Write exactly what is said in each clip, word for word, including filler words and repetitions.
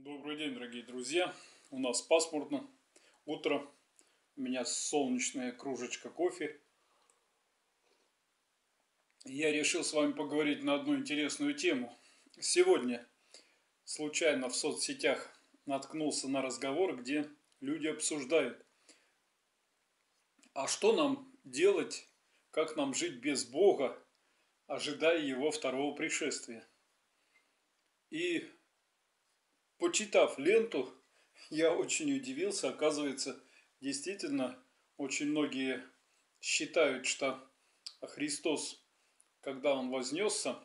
Добрый день, дорогие друзья. У нас пасмурно. Утро. У меня солнечная кружечка кофе. Я решил с вами поговорить на одну интересную тему. Сегодня случайно в соцсетях наткнулся на разговор, где люди обсуждают, а что нам делать, как нам жить без Бога, ожидая Его второго пришествия. И почитав ленту, я очень удивился. Оказывается, действительно, очень многие считают, что Христос, когда Он вознесся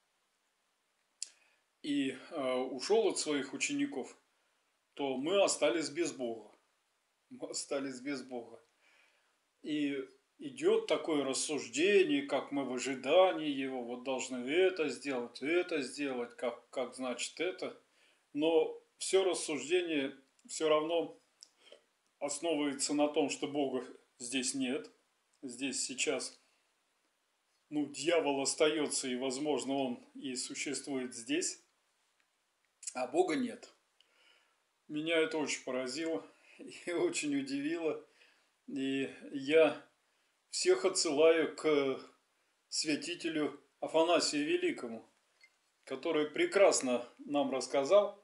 и э, ушел от своих учеников, то мы остались без Бога. Мы остались без Бога. И идет такое рассуждение, как мы в ожидании Его, вот должны это сделать, это сделать, как, как значит это. Но все рассуждение все равно основывается на том, что Бога здесь нет. Здесь сейчас, ну, дьявол остается, и, возможно, он и существует здесь, а Бога нет. Меня это очень поразило и очень удивило. И я всех отсылаю к святителю Афанасию Великому, который прекрасно нам рассказал,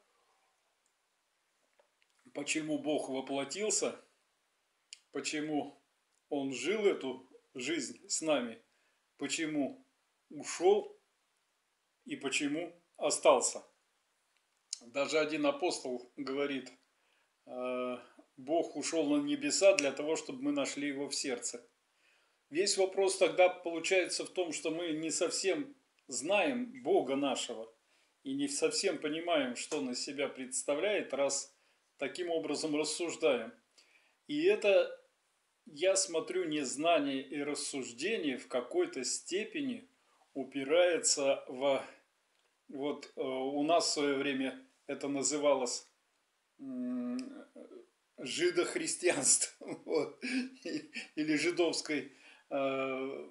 почему Бог воплотился, почему Он жил эту жизнь с нами, почему ушел и почему остался. Даже один апостол говорит, Бог ушел на небеса для того, чтобы мы нашли Его в сердце. Весь вопрос тогда получается в том, что мы не совсем знаем Бога нашего и не совсем понимаем, что Он из себя представляет, раз таким образом рассуждаем. И это, я смотрю, незнание и рассуждение в какой-то степени упирается в... Вот э, у нас в свое время это называлось э, жидохристианство, вот, или жидовской э,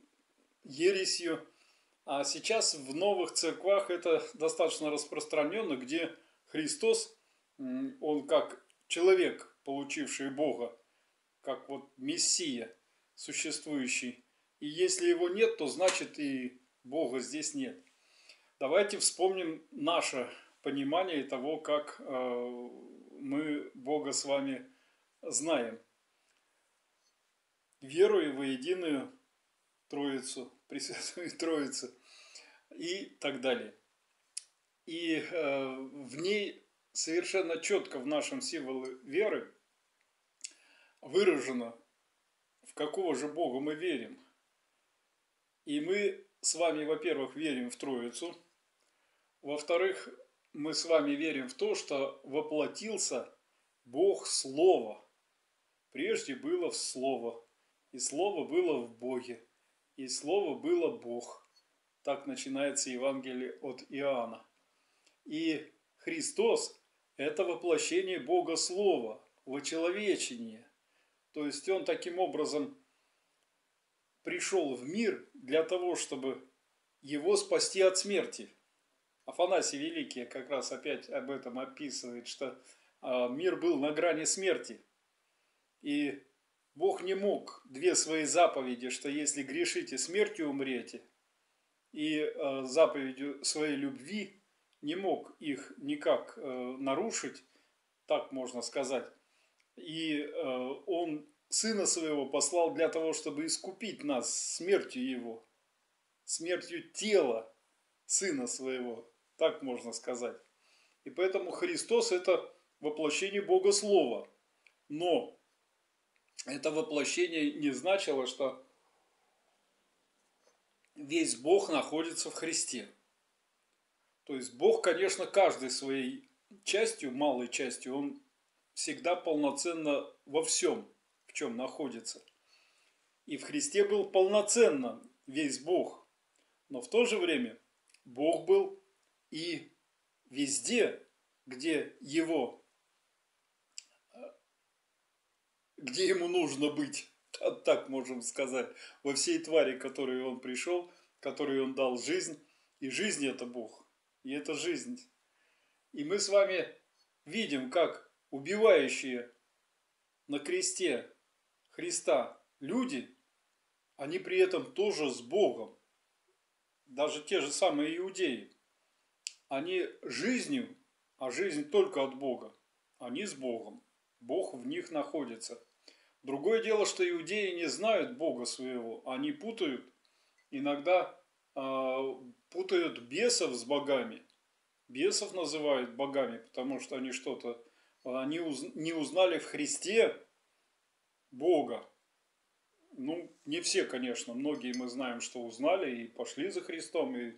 ересью. А сейчас в новых церквах это достаточно распространенно, где Христос, Он как человек, получивший Бога, как вот Мессия, существующий. И если Его нет, то значит и Бога здесь нет. Давайте вспомним наше понимание того, как мы Бога с вами знаем. Верую во единую Троицу, Пресвятую Троицу и так далее. И в ней совершенно четко в нашем символе веры выражено, в какого же Бога мы верим. И мы с вами, во-первых, верим в Троицу. Во-вторых, мы с вами верим в то, что воплотился Бог Слово. Прежде было в Слово, и Слово было в Боге, и Слово было Бог. Так начинается Евангелие от Иоанна. И Христос – это воплощение Бога Слова, вочеловечение. То есть Он таким образом пришел в мир для того, чтобы его спасти от смерти. Афанасий Великий как раз опять об этом описывает, что мир был на грани смерти. И Бог не мог две свои заповеди, что если грешите, смертью умрете, и заповедью своей любви не мог их никак нарушить, так можно сказать. И Он Сына Своего послал для того, чтобы искупить нас смертью Его, смертью тела Сына Своего, так можно сказать. И поэтому Христос – это воплощение Бога Слова. Но это воплощение не значило, что весь Бог находится в Христе. То есть Бог, конечно, каждой своей частью, малой частью, Он всегда полноценно во всем, в чем находится. И в Христе был полноценно весь Бог. Но в то же время Бог был и везде, где Его, где Ему нужно быть, так можем сказать, во всей твари, которой Он пришел, которой Он дал жизнь. И жизнь – это Бог. И это жизнь. И мы с вами видим, как убивающие на кресте Христа люди, они при этом тоже с Богом. Даже те же самые иудеи. Они жизнью, а жизнь только от Бога. Они с Богом. Бог в них находится. Другое дело, что иудеи не знают Бога своего. Они путают, иногда э, путают бесов с богами. Бесов называют богами, потому что они что-то, они уз, не узнали в Христе Бога. Ну, не все, конечно. Многие мы знаем, что узнали и пошли за Христом. И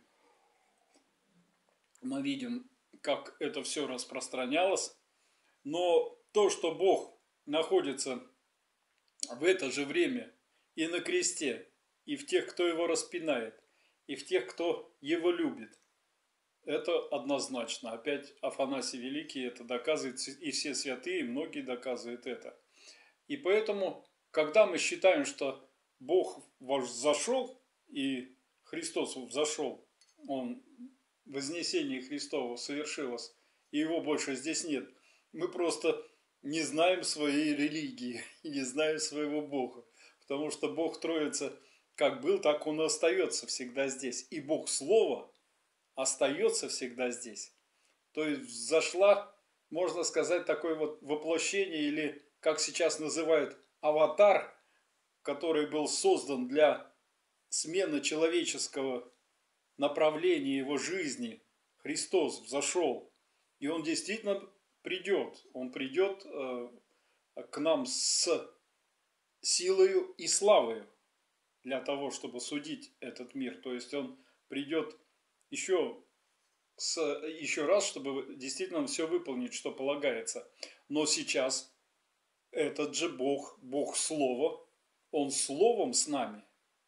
мы видим, как это все распространялось. Но то, что Бог находится в это же время и на кресте, и в тех, кто его распинает, и в тех, кто его любит, это однозначно. Опять Афанасий Великий это доказывает, и все святые, многие доказывают это. И поэтому, когда мы считаем, что Бог взошел, и Христос взошел, Он, вознесение Христово совершилось, и Его больше здесь нет, мы просто не знаем своей религии, и не знаем своего Бога. Потому что Бог Троица как был, так Он и остается всегда здесь. И Бог Слово остается всегда здесь. То есть взошла, можно сказать, такое вот воплощение, или как сейчас называют, аватар, который был создан для смены человеческого направления его жизни. Христос взошел, и Он действительно придет. Он придет э, к нам с силою и славою для того, чтобы судить этот мир. То есть Он придет еще, с, еще раз, чтобы действительно все выполнить, что полагается. Но сейчас этот же Бог, Бог Слова, Он Словом с нами.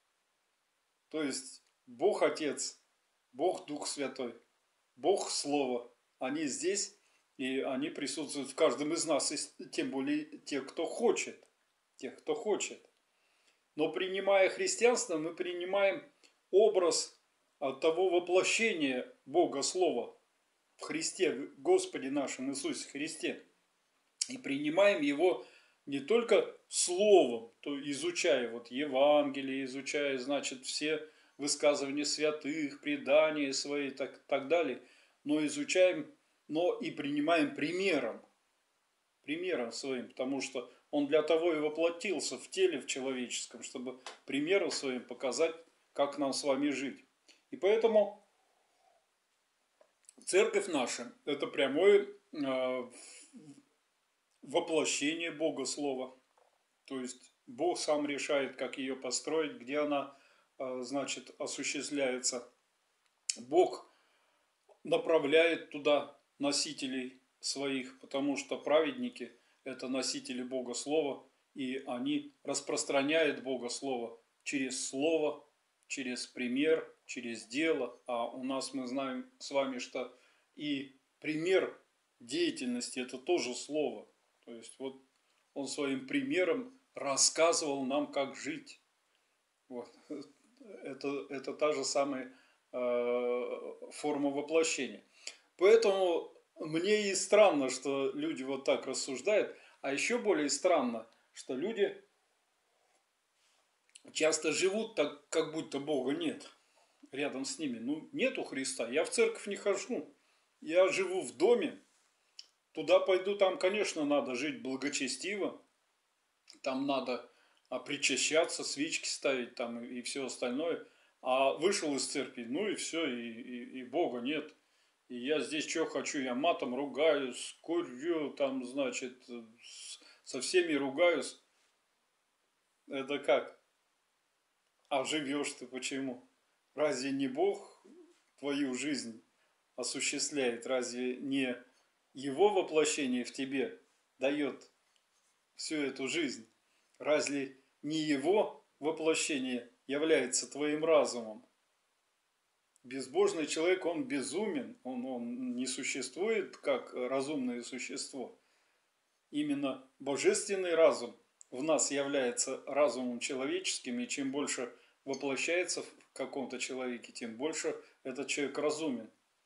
То есть Бог Отец, Бог Дух Святой, Бог Слово. Они здесь, и они присутствуют в каждом из нас, и тем более тех, кто хочет. Тех, кто хочет. Но принимая христианство, мы принимаем образ того воплощения Бога Слова в Христе, в Господе нашем Иисусе Христе. И принимаем его не только словом, то изучая вот Евангелие, изучая, значит, все высказывания святых, предания свои и так, так далее, но изучаем, но и принимаем примером, примером своим, потому что Он для того и воплотился в теле в человеческом, чтобы примером своим показать, как нам с вами жить. И поэтому церковь наша – это прямое э, воплощение Бога Слова. То есть Бог сам решает, как ее построить, где она, э, значит, осуществляется. Бог направляет туда носителей своих, потому что праведники – это носители Бога Слова, и они распространяют Бога Слова через Слово, через пример, через дело. А у нас мы знаем с вами, что и пример деятельности – это тоже Слово. То есть вот Он своим примером рассказывал нам, как жить. Вот. Это, это та же самая э, форма воплощения. Поэтому мне и странно, что люди вот так рассуждают, а еще более странно, что люди часто живут так, как будто Бога нет рядом с ними. Ну, нету Христа, я в церковь не хожу, я живу в доме, туда пойду, там, конечно, надо жить благочестиво, там надо причащаться, свечки ставить там и все остальное, а вышел из церкви, ну и все, и, и, и Бога нет. И я здесь что хочу, я матом ругаюсь, курю, там, значит, со всеми ругаюсь. Это как? А живешь ты почему? Разве не Бог твою жизнь осуществляет? Разве не Его воплощение в тебе дает всю эту жизнь? Разве не Его воплощение является твоим разумом? Безбожный человек, он безумен, он, он не существует как разумное существо. Именно божественный разум в нас является разумом человеческим, и чем больше воплощается в каком-то человеке, тем больше этот человек разумен.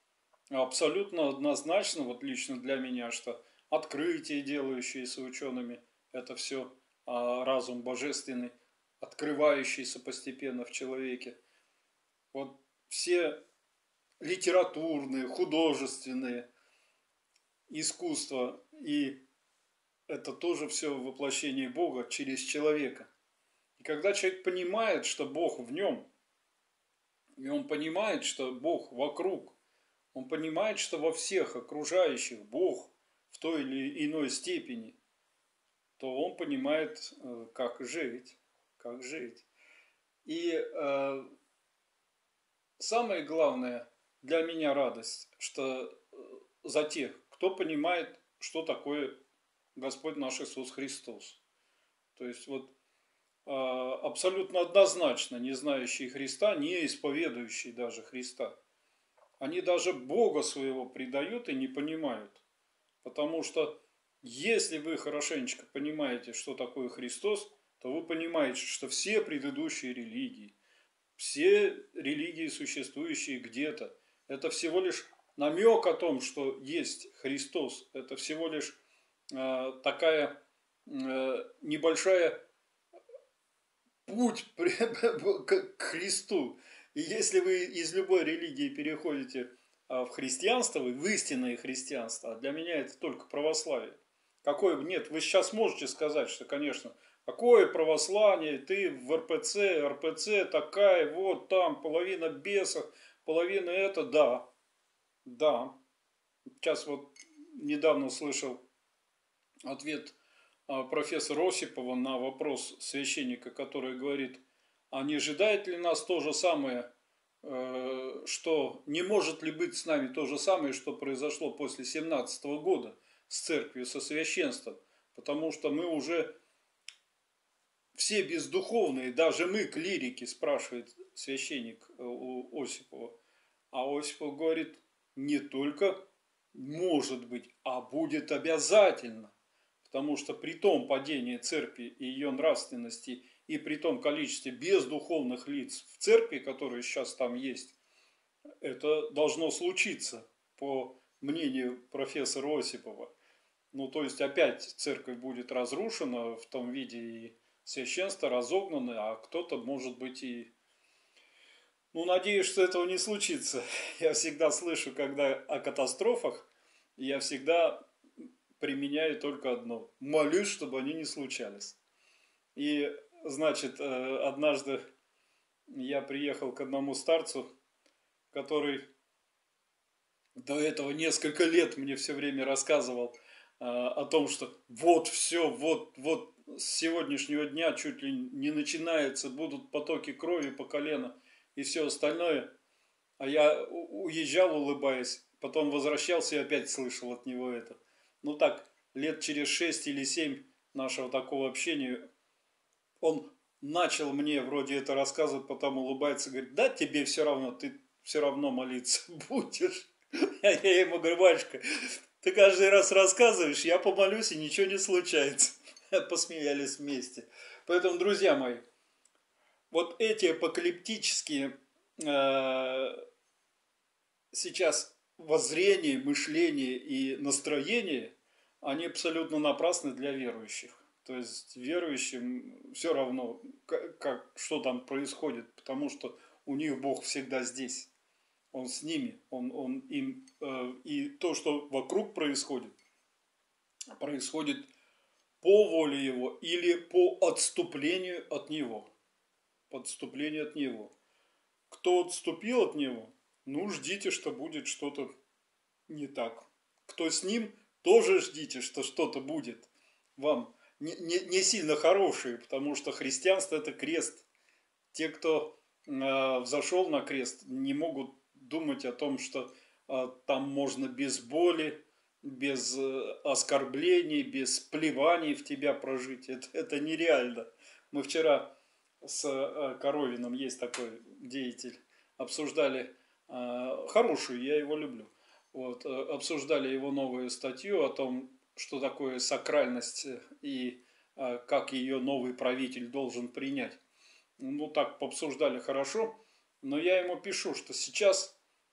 абсолютно однозначно, вот лично для меня, что открытия, делающиеся учеными, это все разум божественный, открывающийся постепенно в человеке. Вот все литературные, художественные искусства, и это тоже все воплощение Бога через человека. И когда человек понимает, что Бог в нем, и он понимает, что Бог вокруг, он понимает, что во всех окружающих Бог в той или иной степени, то он понимает, как жить, как жить. И э, самое главное для меня радость, что за тех, кто понимает, что такое Господь наш Иисус Христос. То есть вот абсолютно однозначно не знающие Христа, не исповедующие даже Христа, они даже Бога своего предают и не понимают. Потому что если вы хорошенечко понимаете, что такое Христос, то вы понимаете, что все предыдущие религии, все религии, существующие где-то, это всего лишь намек о том, что есть Христос. Это всего лишь э, такая э, небольшая путь к Христу. И если вы из любой религии переходите в христианство, в истинное христианство, а для меня это только православие. Какое? Нет, вы сейчас можете сказать, что, конечно, какое православие, ты в эр пэ цэ, эр пэ цэ такая, вот там половина бесов, половина это, да, да. Сейчас вот недавно слышал ответ профессора Осипова на вопрос священника, который говорит, а не ожидает ли нас то же самое, что не может ли быть с нами то же самое, что произошло после семнадцатого года с церковью, со священством, потому что мы уже все бездуховные, даже мы, клирики, спрашивает священник у Осипова, а Осипов говорит, не только может быть, а будет обязательно. Потому что при том падении церкви и ее нравственности, и при том количестве бездуховных лиц в церкви, которые сейчас там есть, это должно случиться, по мнению профессора Осипова. Ну, то есть, опять церковь будет разрушена в том виде, и священство разогнано, а кто-то, может быть, и... Ну, надеюсь, что этого не случится. Я всегда слышу, когда о катастрофах, я всегда применяю только одно. Молюсь, чтобы они не случались. И, значит, однажды я приехал к одному старцу, который до этого несколько лет мне все время рассказывал о том, что вот все, вот, вот с сегодняшнего дня чуть ли не начинается, будут потоки крови по колено и все остальное. А я уезжал, улыбаясь, потом возвращался и опять слышал от него это. Ну так, лет через шесть или семь нашего такого общения он начал мне вроде это рассказывать, потом улыбается, говорит, да тебе все равно, ты все равно молиться будешь. Я ему говорю, батюшка, ты каждый раз рассказываешь, я помолюсь и ничего не случается. Посмеялись вместе. Поэтому, друзья мои, вот эти апокалиптические э, сейчас воззрения, мышления и настроения, они абсолютно напрасны для верующих. То есть верующим все равно, как, как, что там происходит, потому что у них Бог всегда здесь. Он с ними, он, он им, э, и то, что вокруг происходит, происходит по воле Его или по отступлению от Него. По отступлению от Него. Кто отступил от Него, ну, ждите, что будет что-то не так. Кто с Ним, тоже ждите, что что-то будет вам не, не, не сильно хорошее, потому что христианство – это крест. Те, кто э, взошел на крест, не могут думать о том, что э, там можно без боли, без э, оскорблений, без плеваний в тебя прожить. Это, это нереально. Мы вчера с э, Коровиным, есть такой деятель, обсуждали, э, хорошую, я его люблю, вот, э, обсуждали его новую статью о том, что такое сакральность и э, как ее новый правитель должен принять. Ну, так пообсуждали хорошо, но я ему пишу, что сейчас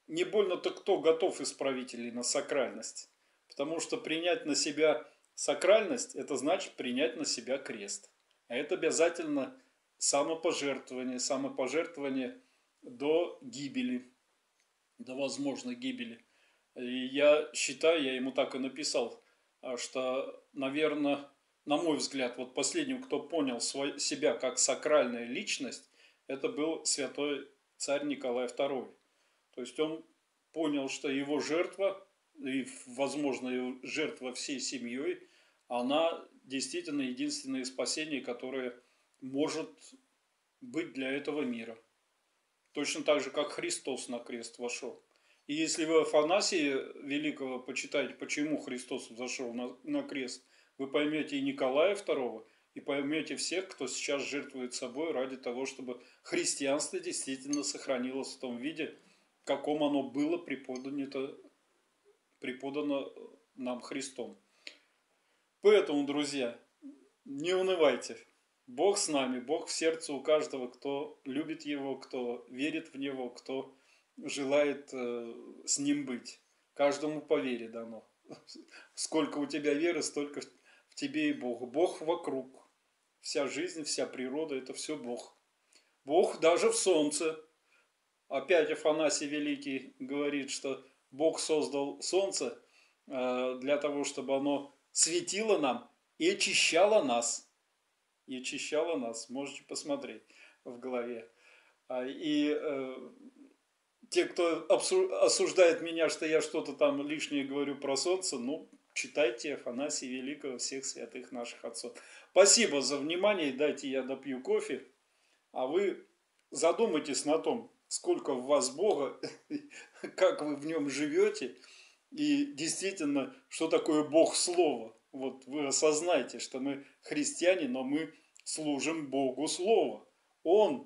не больно-то кто готов исправителей на сакральность. Потому что принять на себя сакральность, это значит принять на себя крест. А это обязательно самопожертвование, самопожертвование до гибели, до возможной гибели. И я считаю, я ему так и написал, что, наверное, на мой взгляд, вот последним, кто понял свой, себя как сакральная личность, это был святой царь Николай второй. То есть он понял, что его жертва, и, возможно, его жертва всей семьей, она действительно единственное спасение, которое может быть для этого мира. Точно так же, как Христос на крест вошел. И если вы Афанасия Великого почитаете, почему Христос взошел на, на крест, вы поймете и Николая второго, и поймете всех, кто сейчас жертвует собой ради того, чтобы христианство действительно сохранилось в том виде, в каком оно было преподано, преподано нам Христом. Поэтому, друзья, не унывайте. Бог с нами, Бог в сердце у каждого, кто любит Его, кто верит в Него, кто желает э, с Ним быть. Каждому по вере дано. Сколько у тебя веры, столько в тебе и Бог. Бог вокруг. Вся жизнь, вся природа – это все Бог. Бог даже в солнце. Опять Афанасий Великий говорит, что Бог создал солнце э, для того, чтобы оно светило нам и очищало нас. И очищало нас. Можете посмотреть в голове. И э, те, кто осуждает меня, что я что-то там лишнее говорю про солнце, ну, читайте Афанасия Великого, всех святых наших отцов. Спасибо за внимание. Дайте я допью кофе. А вы задумайтесь на том, сколько в вас Бога, как вы в нем живете. И действительно, что такое Бог Слово. Вот вы осознайте, что мы христиане, но мы служим Богу Слова. Он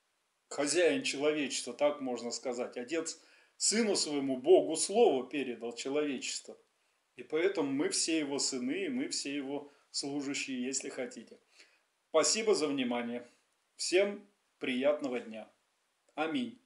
хозяин человечества, так можно сказать. Отец сыну своему Богу Слово передал человечество. И поэтому мы все его сыны, и мы все его служащие, если хотите. Спасибо за внимание. Всем приятного дня. Аминь.